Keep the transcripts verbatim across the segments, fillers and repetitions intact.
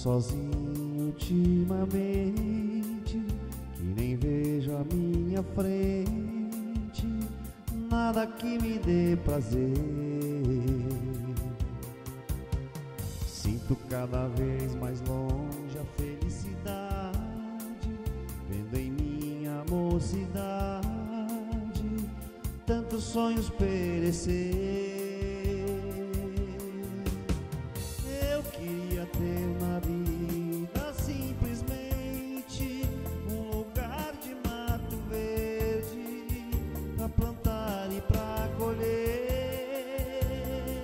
sozinho ultimamente, que nem vejo a minha frente nada que me dê prazer. Sinto cada vez mais longe a felicidade, vendo em minha mocidade tantos sonhos perecer. Eu queria ter na vida simplesmente um lugar de mato verde pra plantar e pra colher,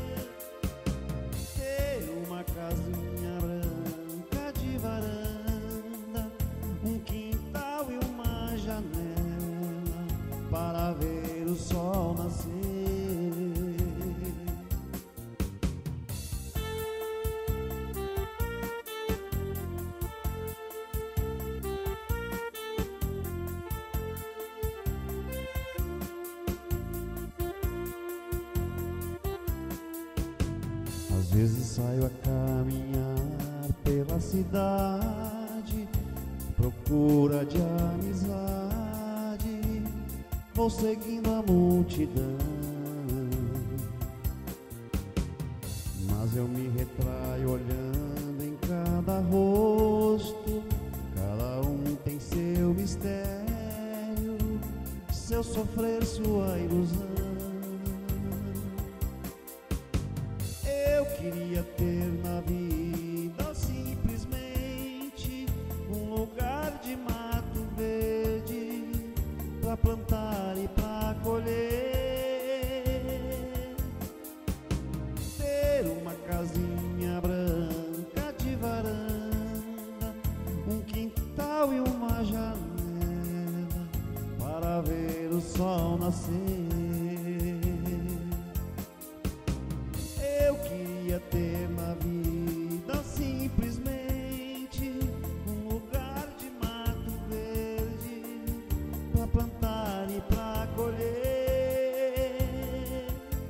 ter uma casinha branca de varanda, um quintal e uma janela para ver o sol nascer. Às vezes saio a caminhar pela cidade, procura de amizade, vou seguindo a multidão, mas eu me retraio olhando em cada rosto. Cada um tem seu mistério, seu sofrer, sua ilusão. Eu queria ter na vida simplesmente um lugar de mato verde pra plantar e pra colher, ter uma casinha branca de varanda, um quintal e uma janela para ver o sol nascer. Eu queria ter na vida simplesmente um lugar de mato verde pra plantar e pra colher,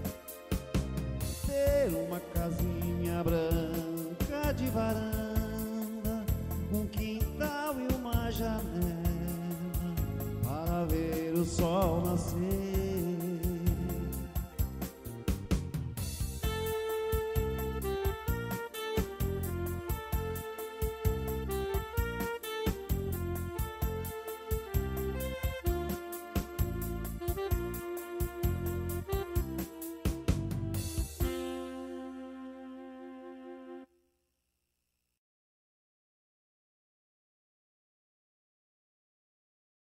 ter uma casinha branca de varanda, um quintal e uma janela para ver o sol nascer.